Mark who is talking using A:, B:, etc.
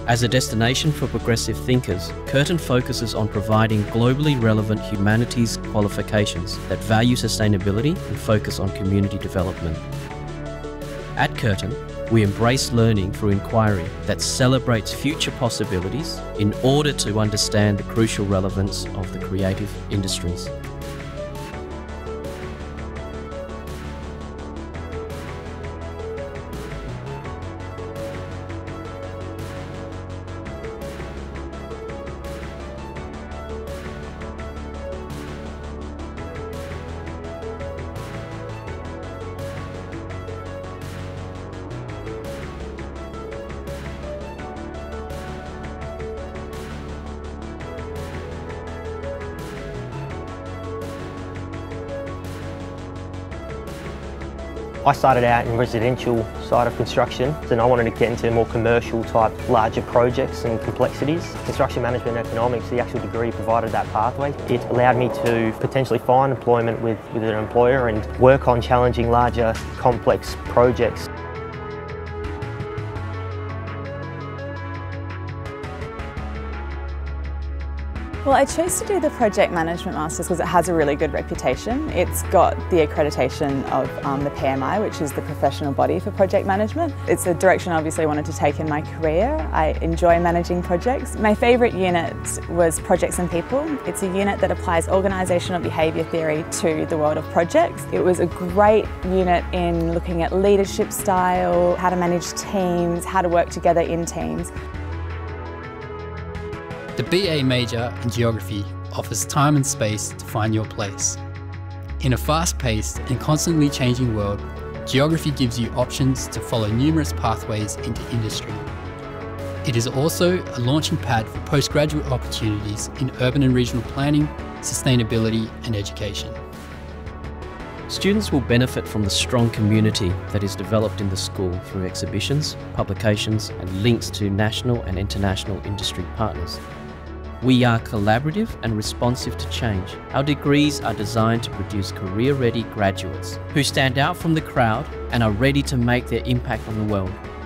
A: As a destination for progressive thinkers, Curtin focuses on providing globally relevant humanities qualifications that value sustainability and focus on community development. At Curtin, we embrace learning through inquiry that celebrates future possibilities in order to understand the crucial relevance of the creative industries.
B: I started out in residential side of construction, and I wanted to get into more commercial type, larger projects and complexities. Construction management and economics, the actual degree provided that pathway. It allowed me to potentially find employment with an employer and work on challenging, larger, complex projects.
C: Well, I chose to do the Project Management Masters because it has a really good reputation. It's got the accreditation of the PMI, which is the professional body for project management. It's a direction I obviously wanted to take in my career. I enjoy managing projects. My favourite unit was Projects and People. It's a unit that applies organisational behaviour theory to the world of projects. It was a great unit in looking at leadership style, how to manage teams, how to work together in teams.
D: The BA major in Geography offers time and space to find your place. In a fast-paced and constantly changing world, Geography gives you options to follow numerous pathways into industry. It is also a launching pad for postgraduate opportunities in urban and regional planning, sustainability and education.
A: Students will benefit from the strong community that is developed in the school through exhibitions, publications and links to national and international industry partners. We are collaborative and responsive to change. Our degrees are designed to produce career-ready graduates who stand out from the crowd and are ready to make their impact on the world.